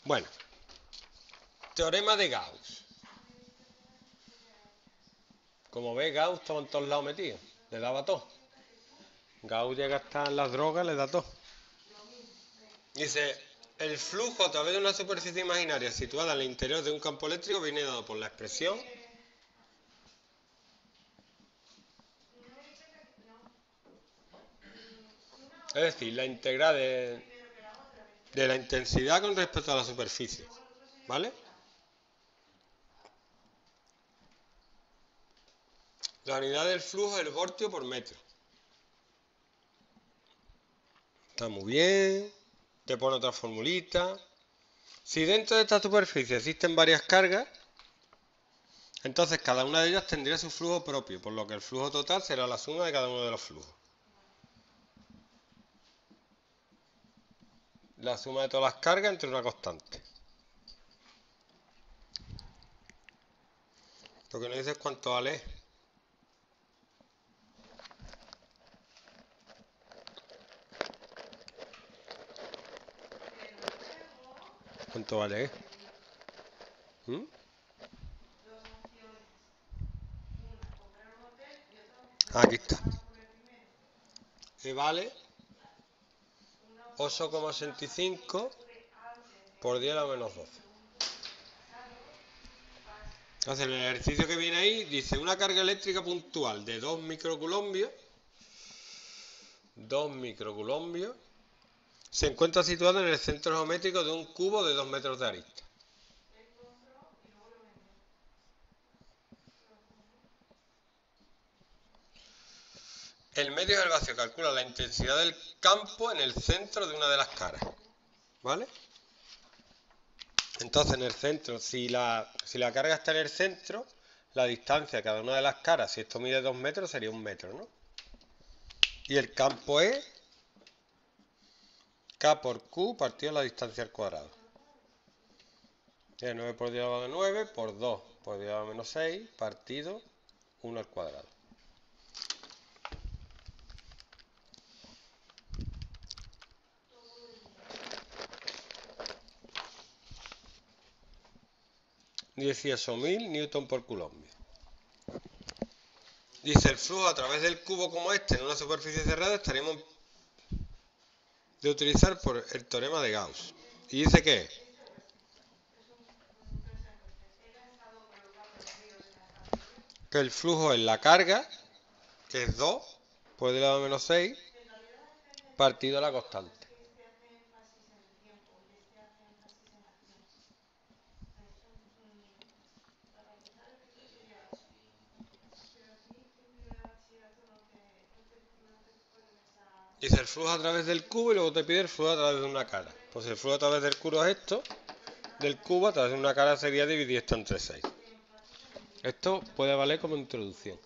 Bueno, teorema de Gauss. Como ves, Gauss estaba en todos lados metido. Le daba todo. Gauss llega hasta en las drogas, le da todo. Dice, el flujo a través de una superficie imaginaria situada en el interior de un campo eléctrico viene dado por la expresión es decir, la integral de la intensidad con respecto a la superficie, ¿vale? La unidad del flujo es el voltio por metro. Está muy bien. Te pone otra formulita. Si dentro de esta superficie existen varias cargas, entonces cada una de ellas tendría su flujo propio, por lo que el flujo total será la suma de cada uno de los flujos. La suma de todas las cargas entre una constante. Lo que nos dice es cuánto vale. ¿Cuánto vale? Aquí está. Que vale 8,65 por 10 a la menos 12. Entonces, en el ejercicio que viene ahí, dice una carga eléctrica puntual de 2 microcoulombios se encuentra situada en el centro geométrico de un cubo de 2 metros de arista. El medio del vacío calcula la intensidad del campo en el centro de una de las caras, ¿vale? Entonces, en el centro, si la carga está en el centro, la distancia a cada una de las caras, si esto mide 2 metros, sería 1 metro, ¿no? Y el campo es K por Q partido la distancia al cuadrado. 9 por 10 a la 9 por 2 por 10 a la menos 6 partido 1 al cuadrado. Newton por Coulomb. Dice, el flujo a través del cubo como este en una superficie cerrada estaríamos de utilizar por el teorema de Gauss. Y dice que el flujo es la carga, que es 2 por 10 a la menos 6 partido la constante. Dice el flujo a través del cubo y luego te pide el flujo a través de una cara. Pues el flujo a través del cubo es esto, del cubo a través de una cara sería dividir esto entre 6. Esto puede valer como introducción.